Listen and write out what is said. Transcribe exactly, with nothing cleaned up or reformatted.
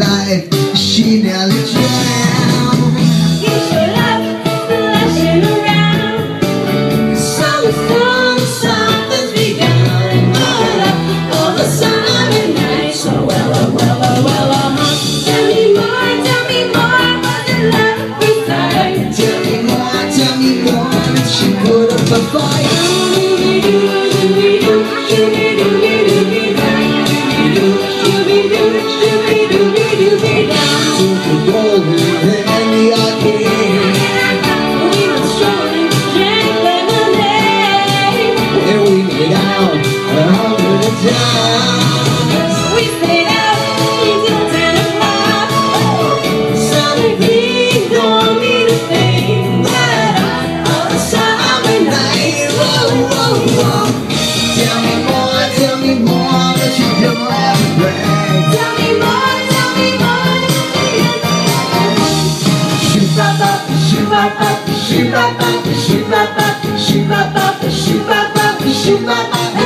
life, she nearly drowned. You showed up, flashing around. Something, something's begun. All the summer nights, so well, oh, well, oh, well, oh, huh. Tell me more, tell me more, was it love first sight? Tell me more, tell me more, did she put up a fight? We stayed out until ten o'clock. Something don't mean a thing, but on a summer night, whoa, whoa, whoa. Tell me more, tell me more, but you don't have to brag. Tell me more, tell me more. Shoot-ba-bop, shoot-ba-bop, shoot-ba-bop, shoot-ba-bop, shoot-ba-bop, shoot-ba-bop, shoot-ba-bop.